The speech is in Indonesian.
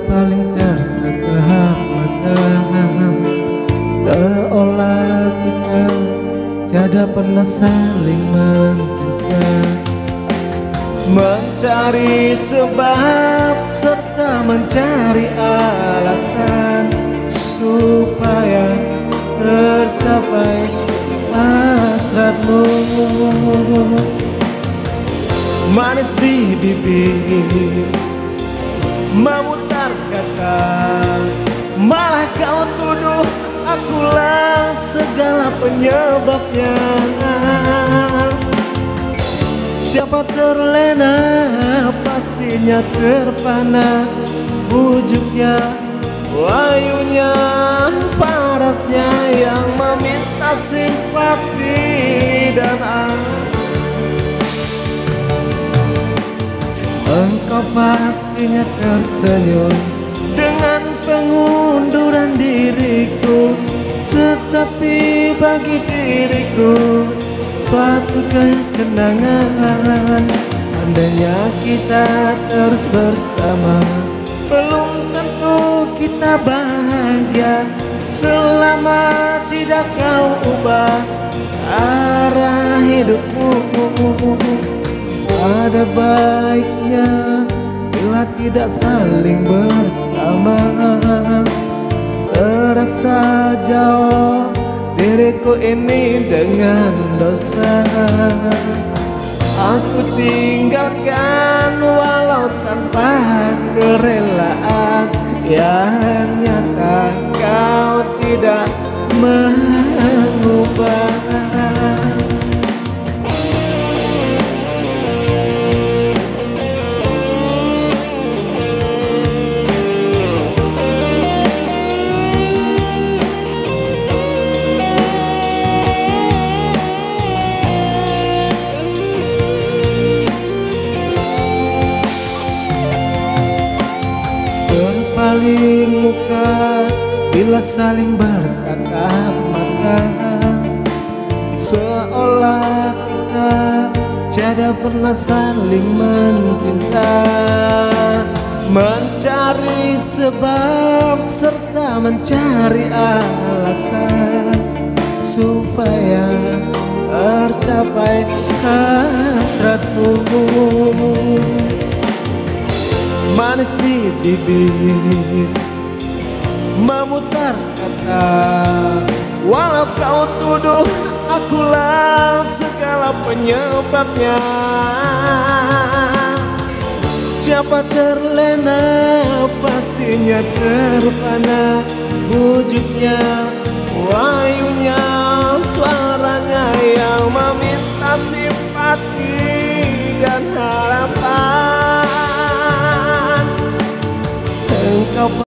berpaling tertatap mata, seolah kita tiada pernah saling mencinta. Mencari sebab serta mencari alasan supaya tercapai hasratmu. Manis di bibir memutar kata, malah kau tuduh akulah segala penyebabnya. Siapa terlena pastinya terpana, bujuknya, wayunya, parasnya yang meminta simpati dan engkau pastinya tersenyum dengan pengunduran diriku, tetapi bagi diriku suatu kecenangan. Andainya kita terus bersama, belum tentu kita bahagia selama tidak kau ubah arah hidupmu. Ada baiknya bila tidak saling bersama, terasa jauh diriku ini dengan dosa. Aku tinggalkan walau tanpa kerelaan, yang nyata kau tidak mengubah. Berpaling muka bila saling bertatap mata, seolah kita tiada pernah saling mencinta. Mencari sebab serta mencari alasan supaya tercapai hasratmu. Manis di bibir memutar kata, walau kau tuduh akulah segala penyebabnya. Siapa terlena pastinya terpana, bujuknya